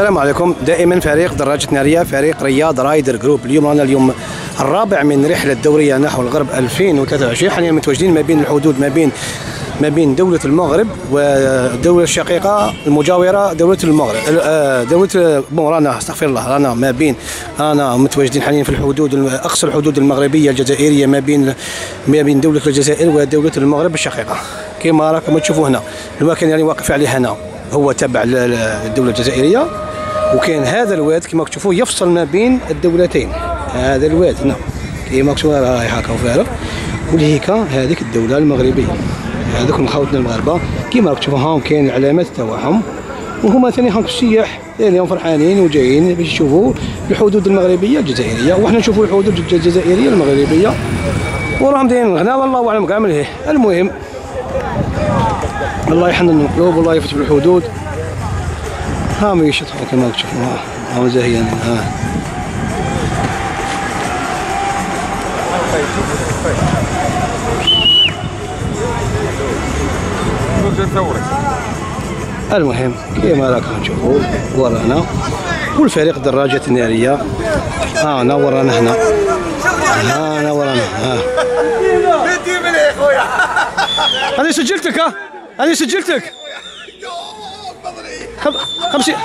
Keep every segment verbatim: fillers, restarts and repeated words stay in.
السلام عليكم. دائما فريق دراجة نارية، فريق رياض رايدر جروب. اليوم رانا اليوم الرابع من رحلة دورية نحو الغرب ألفين وثلاثة وعشرين. حاليا متواجدين ما بين الحدود ما بين ما بين دولة المغرب والدولة الشقيقة المجاورة دولة المغرب. دولة بون رانا استغفر الله رانا ما بين رانا متواجدين حاليا في الحدود أقصى الحدود المغربية الجزائرية ما بين ما بين دولة الجزائر ودولة المغرب الشقيقة. كما راكم تشوفوا هنا المكان اللي واقف عليه هنا هو تبع الدولة الجزائرية، وكاين هذا الواد كما تشوفوا يفصل ما بين الدولتين. هذا الواد هنا كما تشوفوا راهي هكا وفارغ، ولهيكا هذيك الدولة المغربية. هذوك مخاوتنا المغاربة كما راك تشوفوا هاهم كاين العلامات تاعهم، وهما ثاني هاك السياح ثاني فرحانين وجايين باش يشوفوا الحدود المغربية الجزائرية، وحنا نشوفوا الحدود الجزائرية المغربية، وراهم دايرين الغناء والله اعلم كاع من هيه. المهم الله يحنن القلوب والله يفتح الحدود. هاهم يشطحوا كما تشوفوا هاهم زاهيين. ها المهم كما راكم تشوفوا ورانا والفريق دراجة نارية. ها انا ورانا هنا، ها انا ورانا. ها انا سجلتك، ها انا سجلتك. خمسين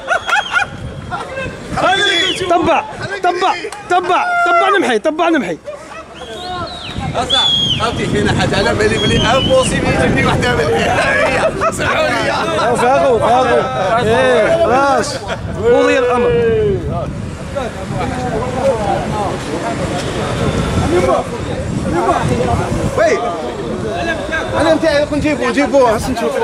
طبع طبع طبع طبع نمحي طبع نمحي اصح خاوتي فينا حاجه انا بالي بلي امبوسيبل يجيبني وحده بالي صحوني فاقوا فاقوا ايه خلاص قضي الامر. وي انا نتاعي كنت نجيبوه نجيبوه هسه نشوف.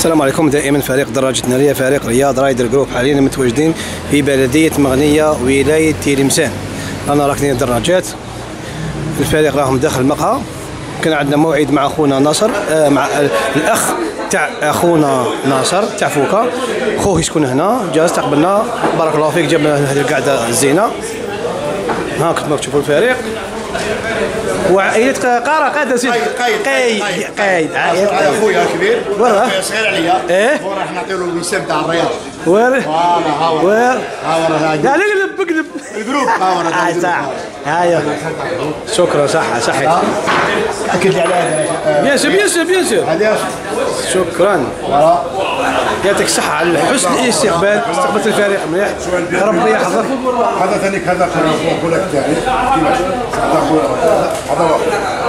السلام عليكم. دائما فريق دراجة نارية فريق رياض رايدر جروب حاليا متواجدين في بلدية مغنية ولاية تلمسان. رانا راكنين الدراجات، الفريق راهم داخل المقهى. كان عندنا موعد مع اخونا ناصر آه مع الاخ تاع اخونا ناصر تاع فوكا، خوه يسكن هنا جا استقبلنا بارك الله فيك، جابنا هذه القعده الزينه. ها كنتم تشوفوا الفريق وعائلة قارة قاعدة سيدي قايد قايد قايد عائلة هذا خويا الكبير وراه صغير عليا ايه وراح نعطيو له الوسام تاع الرياض. وين فوالا ها هو وين ها هو هذا لا نقلب اقلب الجروب ها هو هاي صح هاي شكرا صح صحيت اكد لي على هذا بيان سور بيان سور بيان سور هذا شكرا يعطيك الصحة على حسن الاستقبال، استقبلت الفريق مليح ربي يحفظك. هذا ثانيك هذا اخوك لك ثاني كيفاش هذا اخويا هذا هو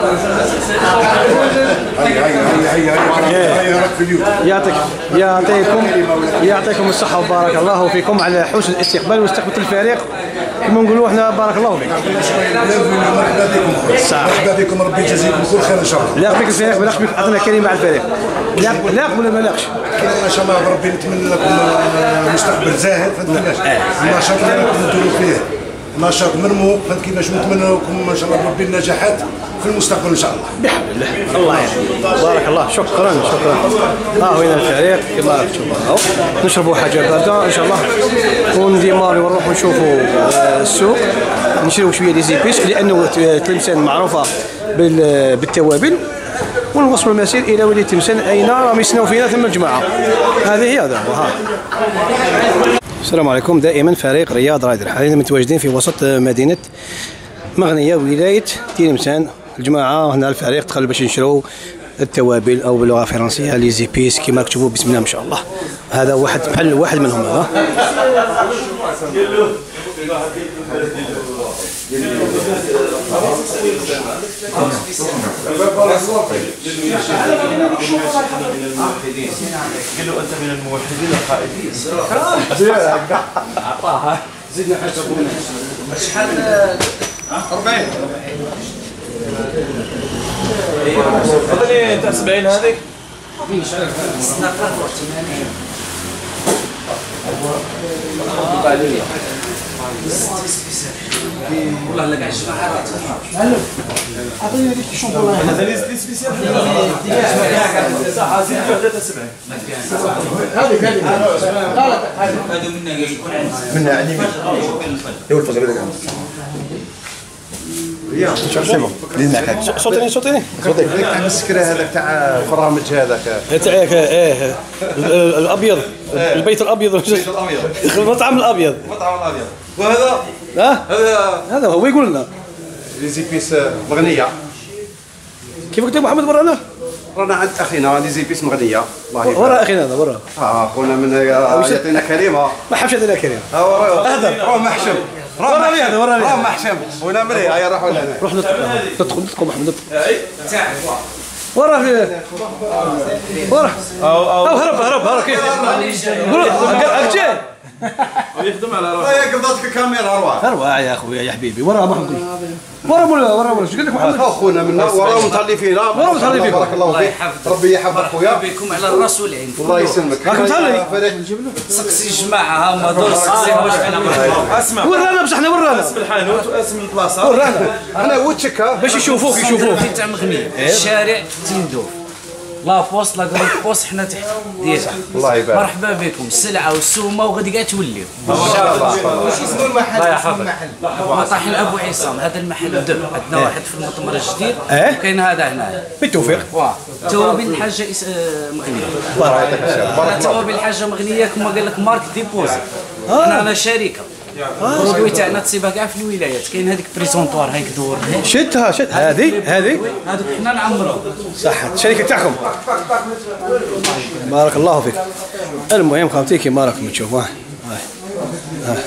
هيا هيا هيا هيا هيا راك في اليوم. يعطيك يعطيكم يعطيكم الصحة وبارك الله فيكم على حسن الاستقبال واستقبلت الفريق كما نقولوا احنا بارك الله فيك. مرحبا بكم صح مرحبا بكم ربي يجازيكم كل خير ان شاء الله. لاق بك الفريق ولاق بك عطنا كلمة على الفريق. لاق لاق ولا ما لاقش؟ ان شاء الله ربي نتمنى لكم مستقبل زاهر فهمت كيفاش النشاط اللي راكم ديروا فيه نشاط مرموق فهمت كيفاش، ونتمنى لكم ان شاء الله ربي النجاحات في المستقبل ان شاء الله بحول الله. الله يعينك بارك الله. شكرا شكرا. ها هو هنا الفريق كما راك تشوفوا اهو، نشربوا حاجه بارده ان شاء الله ونديماري ونروحوا نشوفوا السوق نشريو شويه دي زيبيس لانه تلمسان معروفه بالتوابل، ونوصلوا المسير الى ولايه تلمسان اين راهم يسناو فينا ثم الجماعه. هذه هي هذا هو. ها السلام عليكم. دائما فريق رياض رايدر حاليا متواجدين في وسط مدينه مغنيه ولايه تلمسان. الجماعه هنا الفريق دخلوا باش ينشروا التوابل او باللغه الفرنسيه لي زيبيس كما تشوفوا بسم الله ما شاء الله. هذا واحد محل واحد منهم هذا. قال له انت من الموحدين القائدين. عطاها زدنا حاجه شحال أربعين تفضل لي تاع سبعين هذيك. والله لا قاعد اعطيني هذيك الشامبو هذا لي سبيسيال صح زيد وحده تاع سبعين هذيك هذيك هذا منا يكون منها يعني هو الفضل هذاك يا شوف سيبو لين معك صوتيني صوتيني صوتك هذاك تاع السكره هذاك تاع الفرامج هذاك تاعك ايه الابيض البيت الابيض البيت الابيض المطعم الابيض المطعم الابيض. وهذا ها هذا هذا هو يقول لنا لي زيبيس مغنيه. كيف قلت محمد ورانا رانا عند اخينا لي زيبيس مغنيه الله يبارك. ورا اخينا هذا ورا اه خونا من يعطينا كلمه ما حبش هذا كريم. ها ورا راه محشم ورا لي هذا ورا لي راه محشم هنا مري هيا روحوا لهنا روح ندخل ندخل ندخل محمد ندخل تاعك ورا في ورا او او هرب هرب هرب كيف قول اجي يخدم على راسه. هيا قبضتك الكاميرا ارواح ارواح يا اخويا يا حبيبي ورا ما نقول ورا ولا ورا ولا ايش قال لك محمد اخونا منا ورا متهلي فينا ورا متهلي فيكم. بارك الله فيك ربي يحفظك خويا بكم على الراس والعين. الله يسلمك. راك متهلي سقسي الجماعه هما دول سقسيهم واش انا اسمع ورانا بصح احنا ورانا اسم الحانوت واسم البلاصه ورانا انا وجهك باش يشوفوك يشوفوك تاع مغنيه الشارع تندوف لا بوست لا غريب بوست حنا تحت ديالها. الله يبارك. مرحبا بكم السلعه والسومه وغادي كاع توليو ان شاء الله. واش اسم المحل؟ الله يحفظك. مطاحن ابو عصام. هذا المحل دب عندنا واحد في المؤتمر الجديد إيه؟ وكاين هذا هنا بالتوفيق. واه توابل الحاجه إس... آه، مغنيه. الله يعطيك الصحه. انا توابل الحاجه مغنيه كما قال لك مارك ديبوزي. انا انا شركه البرودوي تاعنا تصيبها كاع في الولايات. كاين هذيك بريزونطوار هيك دور شدها شد هذه هذه هذوك حنا نعمروه. صح الشركه تاعكم بارك الله فيك. المهم خاوتي كيما راكم تشوفوا ها ها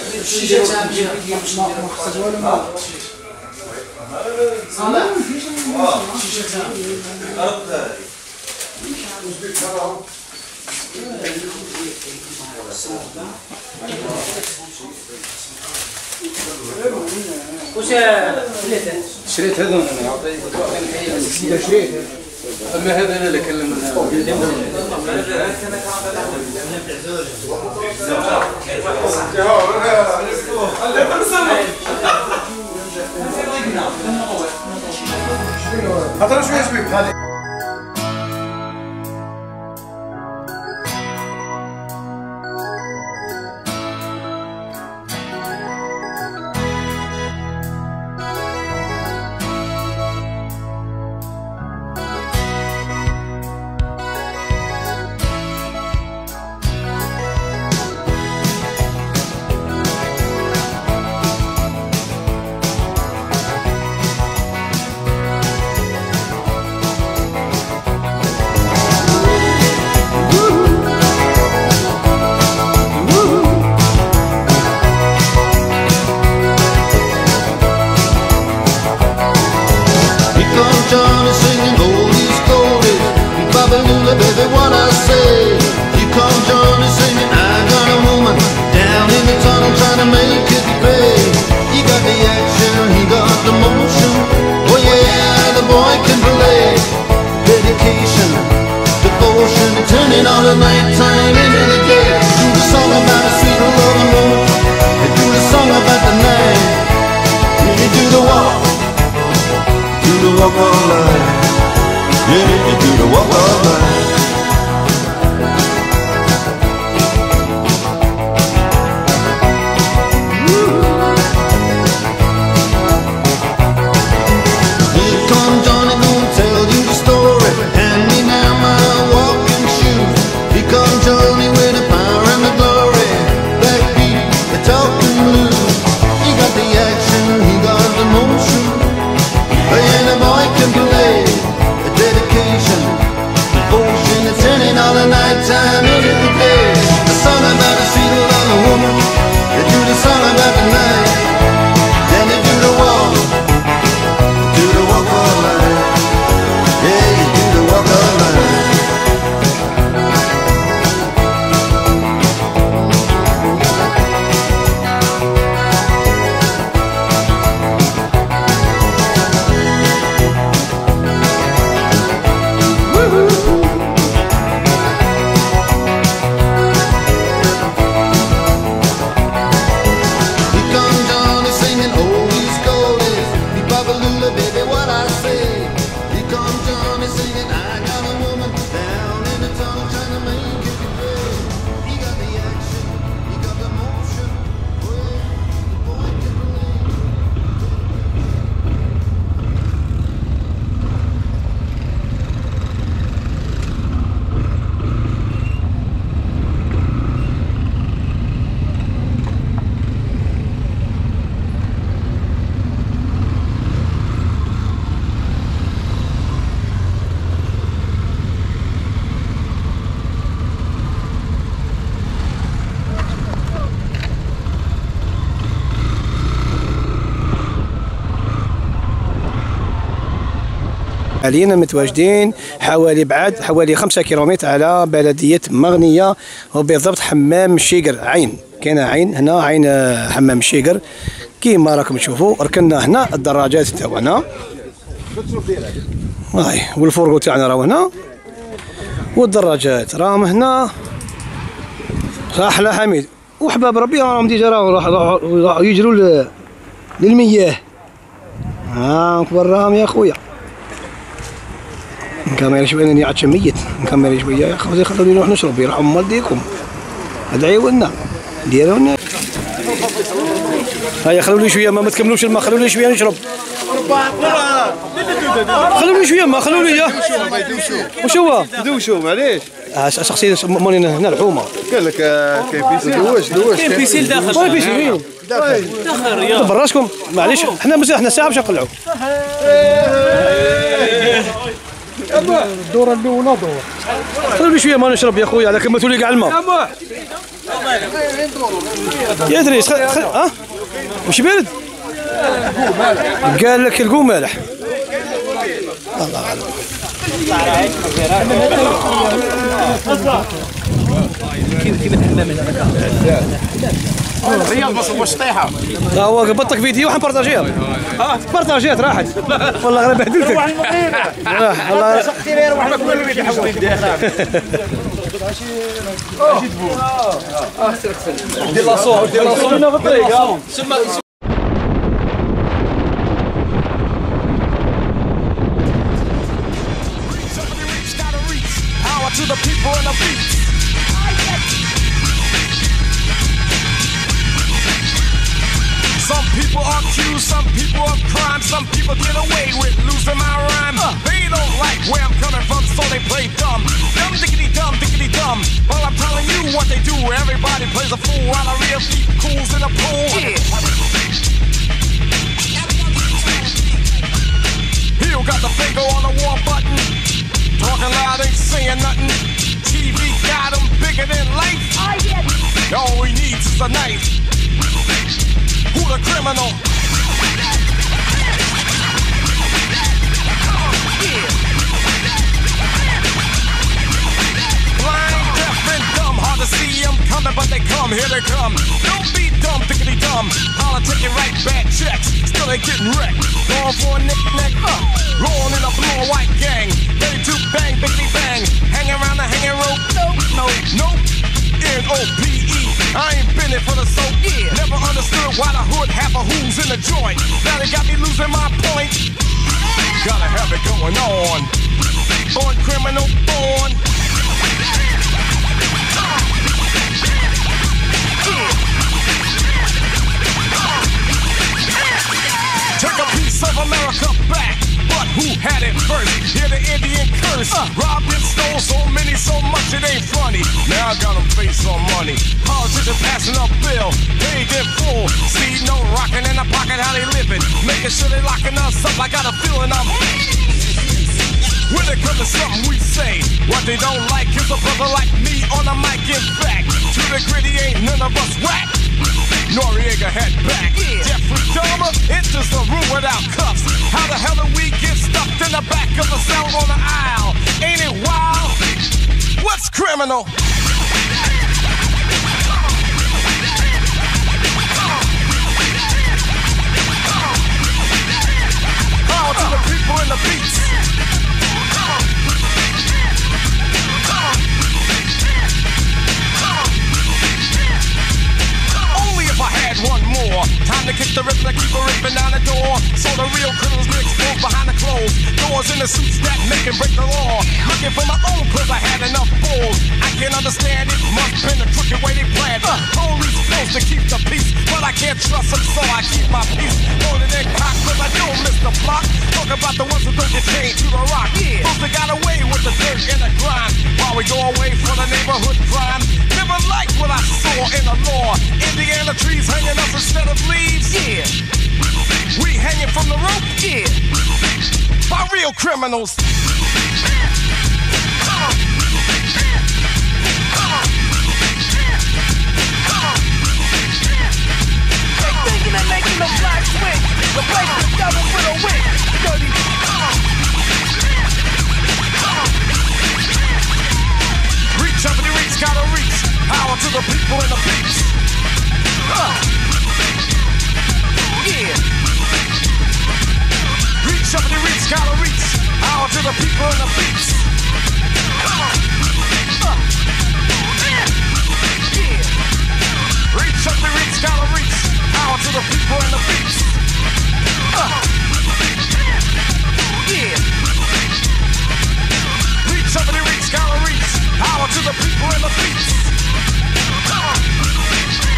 واش شريت هذون انا عطيت شريت اما هذا انا اللي كلمنا هضر شويه شويه. Johnny singing oldies goldies, Babalula, baby, what I say. Here comes Johnny singing, I got a woman down in the tunnel trying to make it pay. He got the action, he got the motion. Oh yeah, the boy can play. Dedication, devotion, turning all the nighttime into the day. Do the song about a sweet love and woman, and do the song about the night. You do the walk. Do the walk of life, yeah, you do the walk of life. Here comes Johnny, gonna tell you the story. Hand me now my walking shoes. Here comes Johnny with the power and the glory. Backbeat, the talking blues. He got the action, he got the motion. And the boy can play a dedication, devotion, and turning all the night time into the day. The song about a sweet love woman, they do the song about the night, then they do the walk, do the walk of life. Yeah, you do the walk of life. حاليا متواجدين حوالي بعد حوالي خمسة كيلومتر على بلدية مغنية وبالضبط حمام الشيقر عين. كاينه عين هنا، عين حمام الشيقر كيما راكم تشوفوا. ركنا هنا الدراجات تاعنا هاي والفرقو تاعنا راهو هنا والدراجات راهم هنا. احلى حميد وحباب ربي راهم ديجا راهو يجروا للمياه. ها نكبرهم يا خويا. نكمل شويه راني عاد ميت. نكمل شويه يا خويا خلوني نروح نشرب يرحم والديكم. ادعيوا لنا ديروا لنا. هيا خلوني شويه ما, ما تكملوش الماء. خلوني شويه نشرب. خلوني شويه ما خلوني يا واش هو دوشوا معليش. اه شخصيا موني هنا الحومه قال لك كاين بيسيل دوش دوش كاين بيسيل داخل. كاين بيسيل وين داخل داخل براسكم معليش. حنا مازال حنا ساعه باش نقلعوا. الدوره الاولى دور. خلوني شويه ما نشرب يا خويا على كما تولي كاع الماء يا ادريس. ها واش بارد؟ قال لك القو مالح. الله اعلم. كيف كيف الحمام هنا رياض ما صورش طيحه. ها هو قبضتك فيديو وحنبارطاجيها. اه بارطاجيت راحت. والله غير بهدلتك. والله سقتي لي روح لك وين بيدي حول. دير لاصون دير لاصون في الطريق. To the people in the beats. Some people are accused, some people of crime, some people get away with losing my rhyme. Uh. They don't like where I'm coming from, so they play dumb. Dumb diggity dumb diggity dumb. Well, I'm telling you what they do. Everybody plays a fool while a real thief cools in a pool. Yeah. Hill got the finger on the war button. Talking loud, ain't saying nothing. T V got him bigger than life. Oh, yeah. All he needs is a knife. Who the criminal? Yeah. Blind, deaf, and dumb. Hard to see them coming, but they come. Here they come. Don't be dumb, thickety dumb. Politicking right, bad checks. Still they getting wrecked. Going for a nick neck. Uh. Rolling in a blue and white gang. Ready to bang, biggity bang. Hang around the hanging rope. Nope, nope, nope. N O P E. I ain't been it for the soap. Yeah. Never understood why the hood half a who's in the joint. Now they got me losing my point. Gotta have it going on. Born criminal, born. Take a piece of America back. But who had it first? Hear the Indian curse. Uh, robbed and stole so many, so much it ain't funny. Now I got them face on money. Politicians passing up bill, paid in full. See no rockin' in the pocket, how they living. Making sure they locking us up. I got a feeling I'm. When it comes to something we say, what they don't like is a brother like me on the mic. In fact, to the gritty ain't none of us whack. Noriega head back. Yeah. Jeffrey Dahmer enters the room without cuffs. How the hell did we get stuck in the back of a cell on the aisle? Ain't it wild? What's criminal? Power to the people in the beats. If I had one more time to kick the rhythm and keep a ripping down the door, so the real criminals get exposed behind the clothes doors in the suits that make and break the law. Looking for my own cause I had enough balls. I can't understand it, must been the crooked way they planned. Uh, police supposed to keep the peace, but I can't trust them, so I keep my peace. Loaded in cock cause I don't miss the block. Talk about the ones who don't get chained to the rock. Yeah. Supposed to got away with the dirt and the grime, while we go away for the neighborhood crime. Never liked what I saw in the law. Indiana trees hanging us instead of leaves. Yeah. We hanging from the rope. Yeah. By real criminals. They thinking of making the black switch. The place the devil with a witch. Dirty. Reach up and the reach, gotta reach. Power to the people in the beats. Uh. Yeah. Reach up and the reach, gotta reach. Power to the people in the beats. Uh. Yeah. Reach up and the reach, gotta reach. Power to the people in the beats. Uh. Yeah. Reach up and the reach, gotta reach. Power to the people in the beats. Uh.